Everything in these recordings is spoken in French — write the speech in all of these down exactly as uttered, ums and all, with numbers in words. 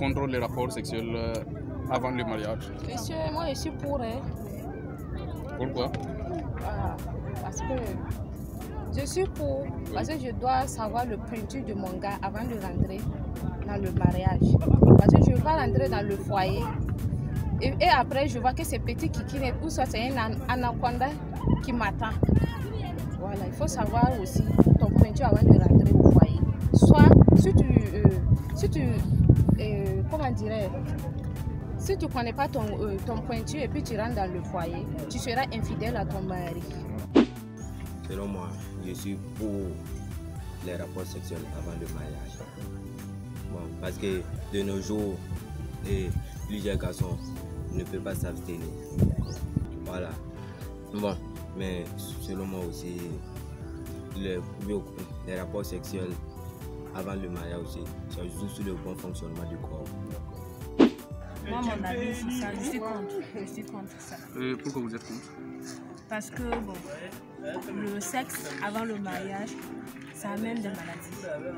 contre les rapports sexuels euh, avant le mariage? Monsieur, moi je suis pour. Hein. Pourquoi? Voilà. Parce que je suis pour. Parce que je dois savoir le pointu de mon gars avant de rentrer dans le mariage. Parce que je ne veux pas rentrer dans le foyer. Et, et après, je vois que c'est petit qui qui ou soit c'est un anaconda qui m'attend. Voilà, il faut savoir aussi ton pointu avant de rentrer au foyer. Soit, si tu, euh, si tu euh, comment dirais si tu ne connais pas ton, euh, ton pointu et puis tu rentres dans le foyer, tu seras infidèle à ton mari. Selon moi, je suis pour les rapports sexuels avant le mariage. Bon, parce que de nos jours, et plusieurs garçons ne peuvent pas s'abstenir. Voilà. Bon, mais selon moi aussi, les, les rapports sexuels avant le mariage aussi, ça joue sur le bon fonctionnement du corps. Moi, mon avis, c'est ça. Je suis contre. Je suis contre ça. Et pourquoi vous êtes contre? Parce que, bon, le sexe avant le mariage, ça amène des maladies.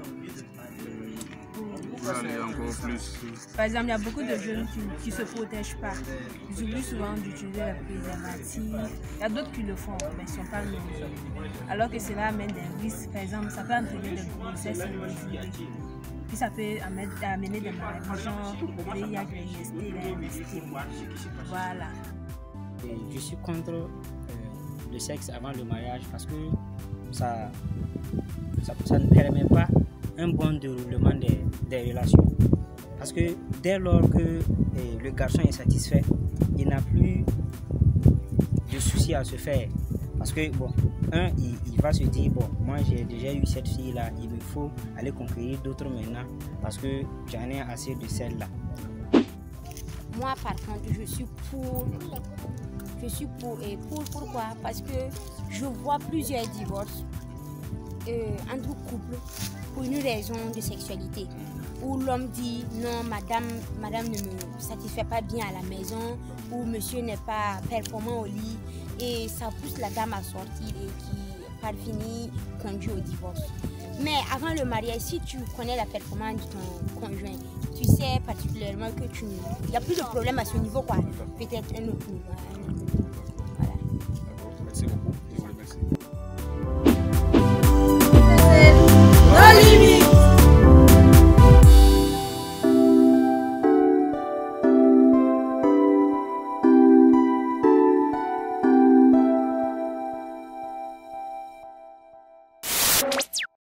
Allez, encore plus. Par exemple, il y a beaucoup de jeunes qui ne se protègent pas. Ils oublient souvent d'utiliser la préservatif. Il y a d'autres qui le font, mais ils ne sont pas nombreux. Alors que cela amène des risques. Par exemple, ça peut entraîner des grossesses indésirées. Puis ça peut amener des maladies, genre le V I H, les I S T, les M S T. Voilà. Je suis contre euh, le sexe avant le mariage parce que ça, ça, ça ne permet pas un bon déroulement des, des relations. Parce que dès lors que eh, le garçon est satisfait, il n'a plus de soucis à se faire. Parce que, bon, un, il, il va se dire, bon, moi j'ai déjà eu cette fille-là, il me faut aller conquérir d'autres maintenant parce que j'en ai assez de celle-là. Moi, par contre, je suis pour. Je suis pour. Et pour pourquoi? Parce que je vois plusieurs divorces euh, entre couples pour une raison de sexualité. Où l'homme dit non, madame, madame ne me satisfait pas bien à la maison, ou monsieur n'est pas performant au lit, et ça pousse la dame à sortir et qui, par fini, conduit au divorce. Mais avant le mariage, si tu connais la performance de ton conjoint, tu sais particulièrement que tu il n'y a plus de problème à ce niveau, quoi. Peut-être un autre niveau.